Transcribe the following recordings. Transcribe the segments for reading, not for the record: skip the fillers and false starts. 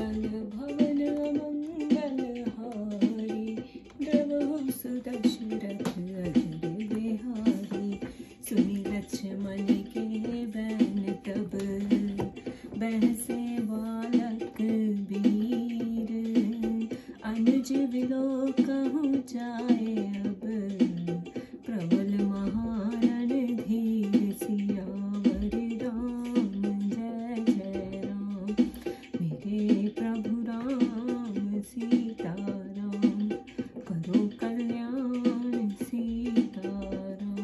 सकल भवन मंगल हारी, द्रवहु सुदशरथ अजर बिहारी। सुनि लक्ष्मण के बैन तब, बहसे बालक वीर। अनुज विलोकहु जाए अब, प्रबल महारण धीर। सियावर राम जय जय राम, मेरे प्रभु राम सीताराम। करो कल्याण सीताराम।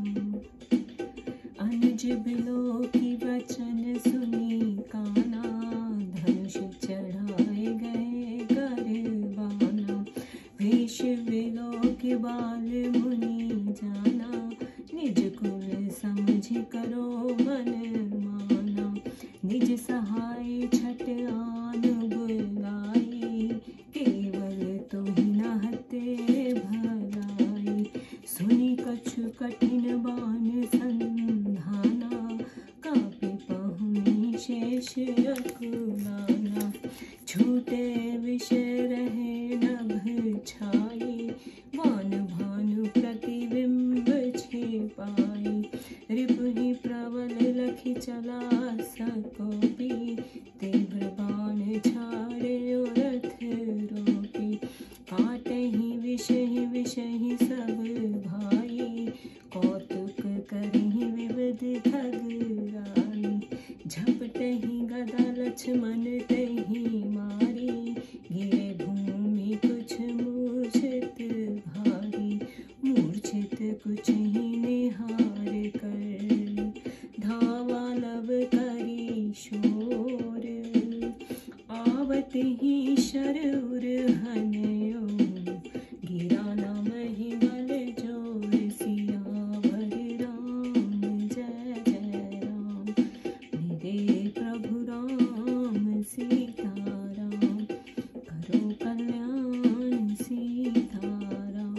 अनुज बिलोकी वचन सुनी काना, धनुष चढ़ाए गए करबाना। वेश विलोक बाल मुनि जाना, निज कुल समझ करो मन माना। निज सहाय छट आन बुलाई, केवल तुहि नहते भलाई। सुनि कछु कठिन बान संधाना, कापि पहुनि शेष अकुलाना। छूटे विष रहे नभ छाई, बान भानु प्रतिबिंब छिपाई। रिपुहि प्रबल लखि चला सकोपि, तीव्र बाण छाड़े रथ रोपी। काटहि विषहि सब भाई, कौतुक करहि विविध खगराई। झपटहि गदा लक्ष्मण तहि मारी, गिरे भूमि कुछ मूर्छित भारी। मूर्छित कुछ ही निहार कर, धावा लब करी शोर। आवत ही शरूर हनयो, गिरा न महि बल जोर। सियावर राम जय जय राम, मेरे प्रभु राम सीताराम। करो कल्याण सीताराम।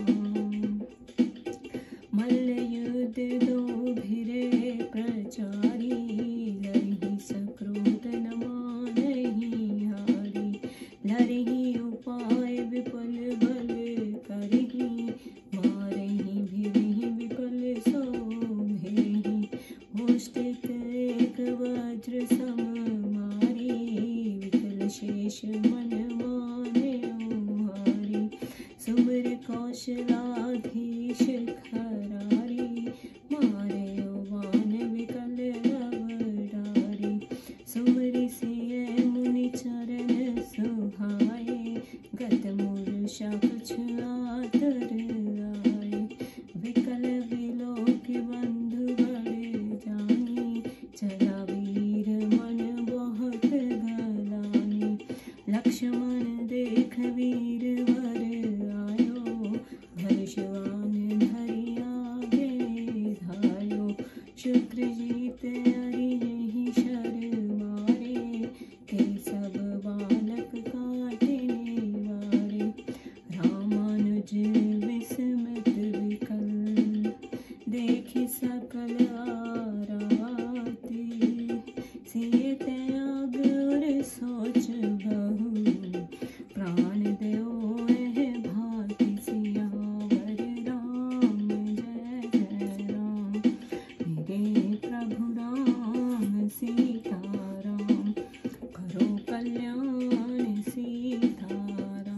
मल्ल युद्ध दो भिरे प्रचारी, लरहि सक्रोध न मानहि हारी। लरहि उपाय विपुल बल करहि, मारहि भिरहि विपुल सो भेहि। मुष्टिक एक वज्र सम मारी, विकल शेष मन मान्यो हारी। सुमिर कौशलाधीश खरारी, मारयो बाण विकल लव डारी। सुमिरि सिय मुनि चरण सुहाए, गत मूर्छा कुछ आतुर आए। विकल विलोक बंधु बड़ जानी, चला वीर मन बहुत गलानी। लक्ष्मण देख वीर वर आयो, धनुषबाण धरि आगे धायो। शुक्रजीत अरियहि शर मारे, ते सब बालक काटे निवारे। रामानुज विस्मित विकल, देखि सकल आराती। सिय त्याग और सोच बहु, प्राण देओ एह भांति। सियावर राम जय जय राम, मेरे प्रभु राम सीताराम। करो कल्याण सीताराम।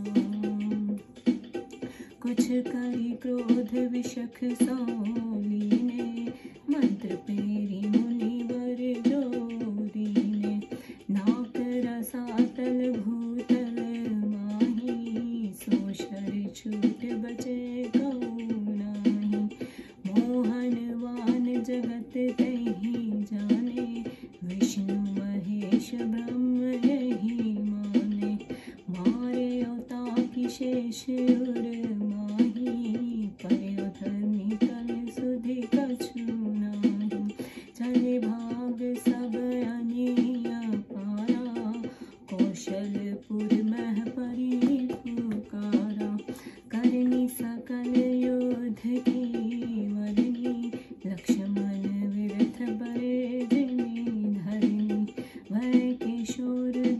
कुछ करि क्रोध विशख सौलीने, मंत्र पेरि मुनिवर जोरीने। नाक रसातल भूतल माही, सो शर छूट बचे कहु नाही। मोहनवान जगत तहि जाने, विष्णु महेश ब्रह्म यही माने। मारे ताकि शेष उर माही, पर्यो धरनी तल सुधि कछु नाही। चले भाग सब अनिया पारा, कौशलपुर मह परि पुकारा। करनी सकल योद्ध की वरनी, लक्ष्मण विरथ बरे जिमि धरनी। भय किशोर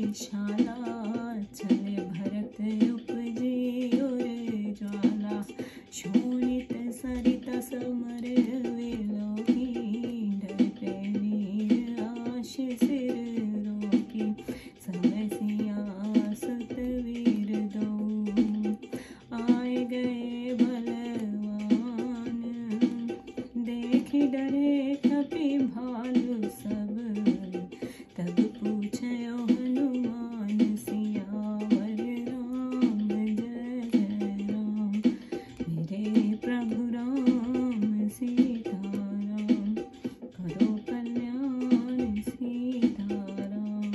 शाला, चले भरत उपजे और ज्वाला, शोणित सरित समर विलोकी, डरते वीर आश सिर रोकी, समय सिया सुत वीर दो, आए गए बलवान, देखी डरे कपि भालु सब, तब पूछयो हनुमान सियावर राम, जय जय राम, मेरे प्रभु राम सीताराम, करो कल्याण सीताराम,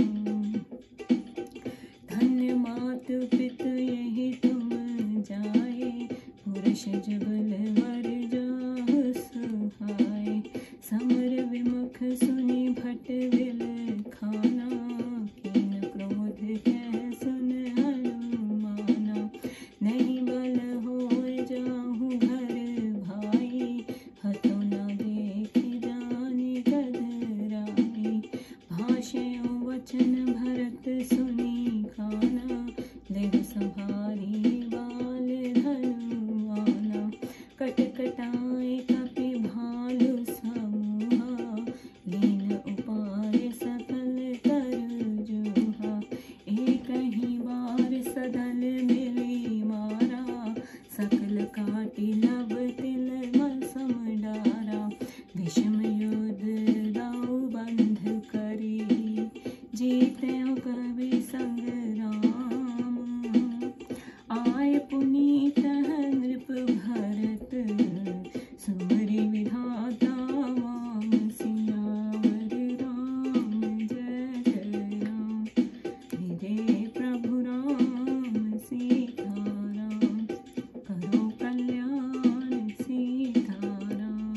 धन्य मातु पितु यही तुम जाए, पुरुष जुगल वर जाहु सुहाए, समर विमुख सुनि भट विल खाना, कीन क्रोध कह सुन हनुमाना, नहीं बल होय जाहु घर भाई, हथो न देखि जानि गधराई, भाषयो वचन भरत सुनि खाना, लेहु संभारी बाल धनुआना, कटकटाए कपि भालु समूहा, लीन उपाय सकल तरु जोहा, एक ही बार सदल मिली मारा, सकल काटि लव तिल सम डारा, विषम युद्ध दाउ बंध करी, जीत्यो कवि संग राम, आए पुनीत नृप भरत, सुमरि विधाता वाम सियावर राम, जय जय राम, मेरे प्रभु राम सीताराम, करो कल्याण सीताराम,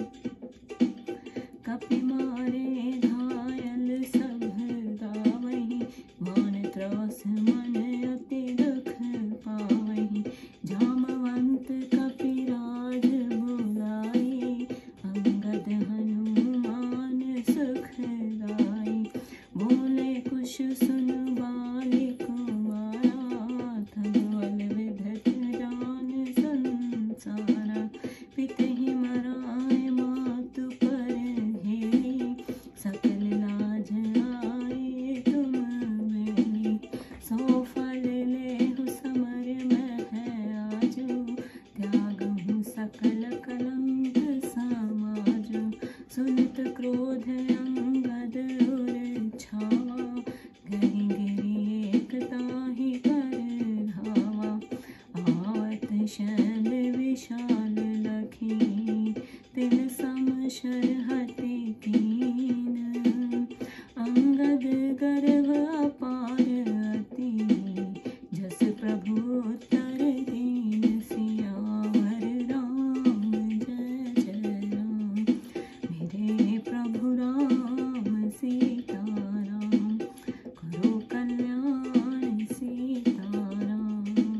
कपि मारे घायल सब गावहीं, मान त्रास मन अति दुख पावहीं, जामवंत कपिराज बुलाई, अंगद हनुमान सुखदाई, बोले कुश सुन बाली कुमारा, तब बल विधत जान संसारा, पितहि मराए मातु पर हेरी, सकल लाज आए तुम बेनी, सो फल लेहु समर मह आजु, त्यागहु सकल कलंक समाजु, सुनत क्रोध अंगद उर छावा, गहि गिरि एक ताहि कर धावा, आवत शैल विशाल लखी, तिल सम शरहति कीन, अंगद गर्भ अपार अति, जस प्रभु उत्तर दीन, सियावर राम, जय जय राम, मेरे प्रभु राम सीताराम, करो कल्याण सीताराम,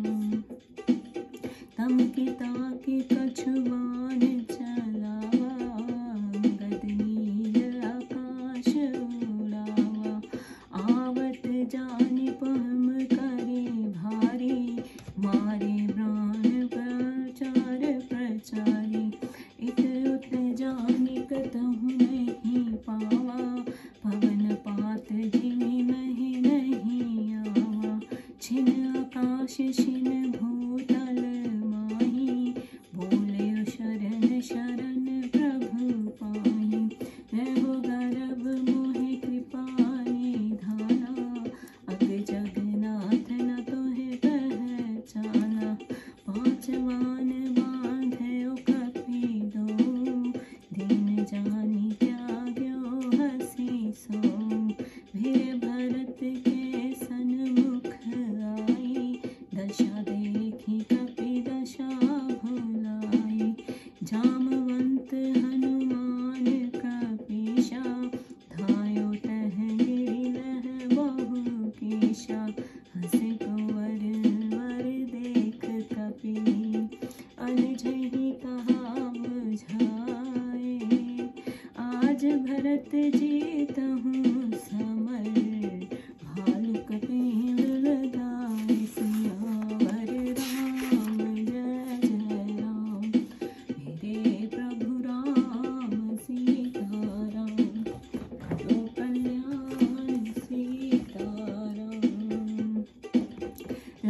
तम की ताकि कछुआन चलावा, गद नील आकाश उड़ावा, आवत जानि पहम करे भारी, मारे प्राण प्रचार प्रचारी, इत उत जानि कतहु नहीं पावा, पवन पात जिमि महि नहीं आवा, छिन आकाश छिन भूतल माही, बोले शरण शरण प्रभु पाही, रहो गर्भ मोहि कृपा निधाना, अग जगन्नाथ न तोहे पहचाना, पाँच बाण बाँधयो कपि दो, दीन जानि त्याग्यो हँसी सो, भीर भरत के सन्मुख आई, दशा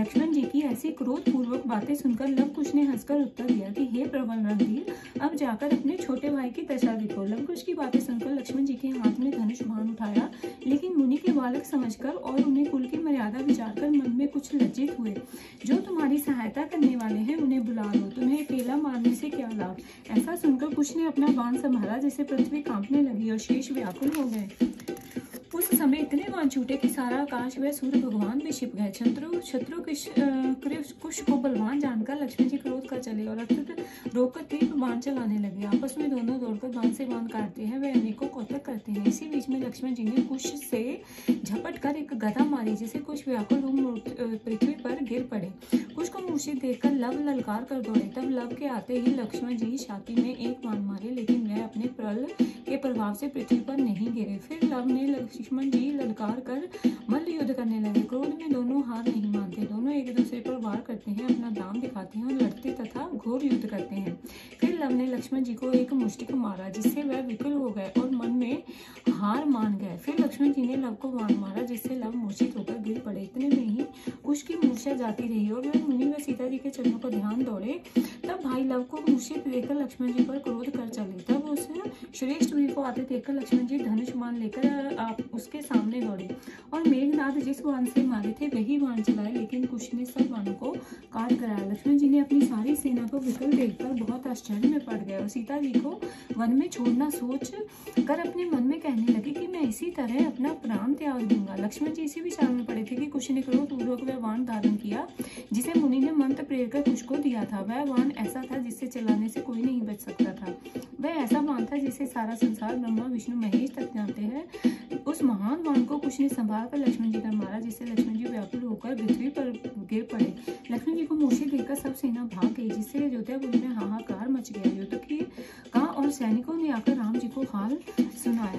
लक्ष्मण जी की ऐसी क्रोधपूर्वक बातें सुनकर लव कुश ने हंसकर उत्तर दिया कि हे प्रबल रणधीर, अब जाकर अपने छोटे भाई की दशा देखो। लव कुश की बातें सुनकर लक्ष्मण जी के हाथ में धनुष बाण उठाया, लेकिन मुनि के बालक समझकर और उन्हें कुल की मर्यादा विचार कर मन में कुछ लज्जित हुए। जो तुम्हारी सहायता करने वाले हैं उन्हें बुला लो, तुम्हें अकेला मारने से क्या लाभ। ऐसा सुनकर कुश ने अपना बाण संभाला, जिससे पृथ्वी कांपने लगी और शेष व्याकुल हो गए। उस समय इतने बाण छूटे कि सारा आकाश व सूर्य भगवान भी छिप गए। शत्रु कुश को बलवान जानकर लक्ष्मण जी क्रोध कर चले और अत्यंत रोककर तीव्र बाण चलाने लगे। आपस में दोनों दौड़कर बाण से बाण काटते हैं, वे अनेकों कौतक करते हैं। इसी बीच में लक्ष्मण जी ने कुश से झपट कर एक गदा मारी, जिसे कुश व्याकुल पृथ्वी पर गिर पड़े। कुश को मूर्छित देखकर लव ललकार कर दौड़े। तब लव के आते ही लक्ष्मण जी छाती में एक बाण मारे, लेकिन वह अपने प्रल के प्रभाव से पृथ्वी पर नहीं गिरे। फिर लव ने लक्ष्मण जी ललकार कर मल्ल युद्ध करने लगे। क्रोध में दोनों हार नहीं मानते, दोनों एक दूसरे पर वार करते हैं, अपना दाम दिखाते हैं और लड़ते तथा घोर युद्ध करते हैं। फिर लव ने लक्ष्मण जी को एक मुष्टिक मारा, जिससे वह विकल हो गए और मन में हार मान गए। फिर लक्ष्मण जी ने लव को बाण मारा, जिससे लव मूर्छित होकर गिर पड़े। इतने में ही कुश की मूर्छा जाती रही और वह मुनि व सीता जी के चरणों पर ध्यान दौड़े। तब भाई लव को मूर्छित देखकर लक्ष्मण जी पर क्रोध कर चले। तब उस श्रेष्ठ वीर को आते देखकर लक्ष्मण जी धनुष बाण लेकर उसके सामने दौड़े और मेघनाद जिस बाण से मारे थे वही बाण चलाए, लेकिन कुश ने सब बाणों को काट कराया। लक्ष्मण जी ने अपनी सारी सेना को विकल देखकर बहुत आश्चर्य में पड़ गए और सीता जी को वन में छोड़ना सोच कर अपने मन में कहने लगे कि मैं इसी तरह अपना प्राण त्याग दूंगा। लक्ष्मण जी इसी विचार में पड़े थे कि कुश ने क्रोधपूर्वक वह बाण धारण किया, जिसे मुनि ने मंत्र प्रेर कर कुश को दिया था। वह बाण ऐसा था जिससे चलाने से कोई नहीं बच सकता था। वह ऐसा बाण था जिसे सारा संसार ब्रह्मा विष्णु महेश तक जानते हैं। उस महान बाण को कुश ने संभाल कर लक्ष्मण जी पर मारा, जिससे लक्ष्मण जी व्याकुल होकर पृथ्वी पर गिर पड़े। लक्ष्मण जी को मूर्छित देखकर सब सेना भाग गई, जिससे अयोध्यापुरी में हाहाकार मच गया। युद्ध का और सैनिकों ने आकर राम जी को हाल सुनाया।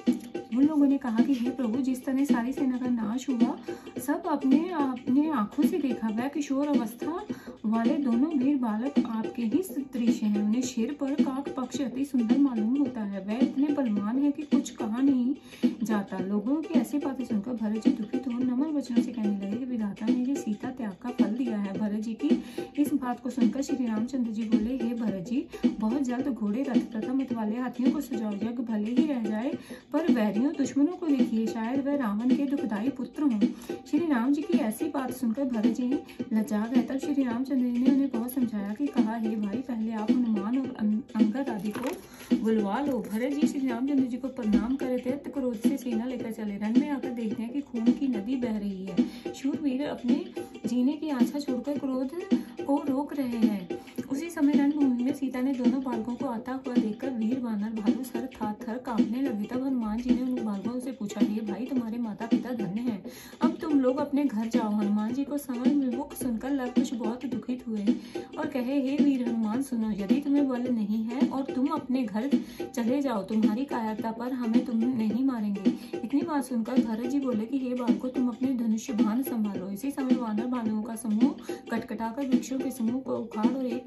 उन लोगों ने कहा कि हे प्रभु, जिस तरह सारी सेना का नाश हुआ सब अपने आंखों से देखा। वह किशोर अवस्था वाले दोनों वीर बालक आपके ही दृश्य हैं। उन्हें शेर पर काक पक्ष अति सुंदर मालूम होता है। वह इतने बलवान है कि कुछ कहा नहीं जाता। लोगों की ऐसी बातें सुनकर भरत जी दुखित हो नम्र वचनों से कहने लगे कि विधाता ने ये सीता त्याग का फल दिया है। भरत जी की इस बात को सुनकर श्री रामचंद्र जी बोले, हे भरत जी, बहुत जल्द घोड़े रथ तथा मत वाले हाथियों को सजाओ। यज्ञ भले ही रह जाए पर वैरियों दुश्मनों को देखिए, शायद वह रावण के दुखदायी पुत्र हों। श्री राम जी की ऐसी बात सुनकर भरत जी लजा गए। तब श्री रामचंद्र जी ने उन्हें बहुत समझाया कि कहा, हे भाई, पहले आप हनुमान और अंगद आदि को बुलवा लो। भरत जी श्री रामचंद्र जी को प्रणाम करे थे, क्रोध से सेना लेकर चले। रण में आकर देखते हैं कि खून की नदी बह रही है। शूरवीर अपने जीने की आशा छोड़कर क्रोध को रोक रहे हैं। उसी समय रणभूमि में सीता ने दोनों बालकों को आता हुआ देखकर वीर वानर भालू सर थर कांपने लगे। तब हनुमान जी ने उन बालकों से पूछा, हे भाई, तुम्हारे माता पिता धन्य हैं, अब तुम लोग अपने घर जाओ। हनुमान जी को समझ विमुख सुनकर लव कुश बहुत दुखित हुए और कहे, हे वीर हनुमान, सुनो, यदि तुम्हें बल नहीं है और तुम अपने घर चले जाओ, तुम्हारी कायरता पर हमें तुम नहीं मारेंगे। इतनी बात सुनकर भरत जी बोले कि हे बालकों, तुम अपने धनुष बाण संभालो। इसी समय वानर भालुओं का समूह कटकटाकर वृक्षों के समूह को उखाड़ और एक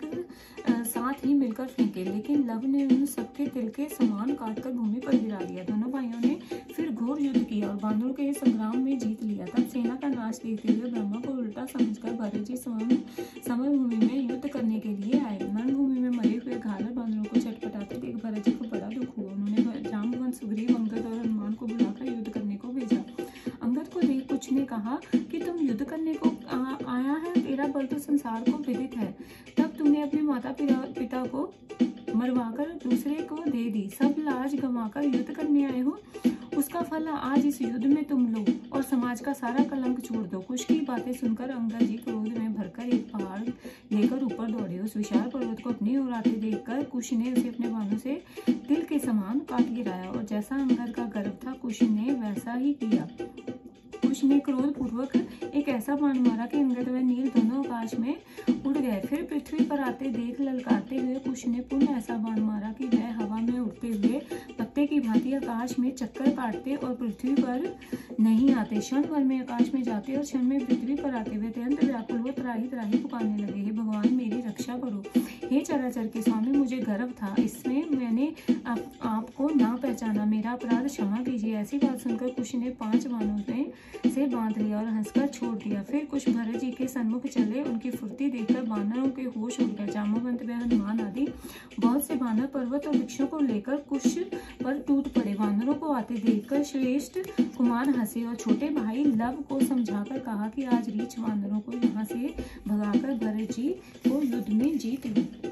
साथ ही मिलकर फेंके, लेकिन लव ने उन सबके तिल के समान काटकर भूमि पर गिरा दिया। दोनों भाइयों ने फिर घोर युद्ध किया और बानरों के संग्राम में जीत लिया। तब सेना का नाश देखते हुए ब्रह्मा को उल्टा समझकर भरत जी समभूमि में युद्ध करने के लिए आए। रणभूमि में मरे हुए घायल बानरों को छटपटाते देख भरत जी को बड़ा दुख हुआ। उन्होंने जाम्बवंत, सुग्रीव, अंगद और हनुमान को बुलाकर युद्ध करने को भेजा। अंगद को देख कुछ ने कहा कि तुम युद्ध करने को आया है, तेरा बल तो संसार को विदित है। तब तुमने अपने माता पिता को मरवाकर दूसरे को दे दी, सब लाज गंवाकर युद्ध करने आए हो। उसका फल आज इस युद्ध में तुम लो और समाज का सारा कलंक छोड़ दो। कुश की बातें सुनकर अंगद जी क्रोध में भरकर एक पहाड़ लेकर ऊपर दौड़े। उस विशाल पर्वत को अपनी ओर आते देखकर कुश ने उसे अपने बाणों से तिल के समान काट गिराया और जैसा अंगद का गर्व था, कुश ने वैसा ही किया। कुश ने क्रोध पूर्वक एक ऐसा बाण मारा कि अंगद व नील दोनों आकाश में उड़ गए। फिर पृथ्वी पर आते देख ललकारते हुए कुश ने पुनः ऐसा बाण मारा कि वह हवा में उड़ते हुए कुत्ते की भांति आकाश में चक्कर काटते और पृथ्वी पर नहीं आते, क्षण भर में आकाश में जाते और क्षण में पृथ्वी पर आते। वे अत्यंत व्याकुल व त्राही त्राही पुकारने लगे, हे भगवान मेरी रक्षा करो, हे चराचर के स्वामी, मुझे गर्व था, इसमें मैंने आपको ना पहचाना, मेरा अपराध क्षमा कीजिए। ऐसी बात सुनकर कुश ने 5 बाणों से बांध लिया और हंसकर छोड़ दिया। फिर कुश भरत जी के सन्मुख चले। उनकी फुर्ती देखकर वानरों के होश उड़ गए। जामवंत व हनुमान आदि बहुत से वानर पर्वत और वृक्षों को लेकर कुश पर टूट पड़े। वानरों को आते देखकर श्रेष्ठ कुमार हंसे और छोटे भाई लव को समझाकर कहा कि आज रीछ वानरों को यहाँ से भगाकर भरत जी को युद्ध में जीत लो।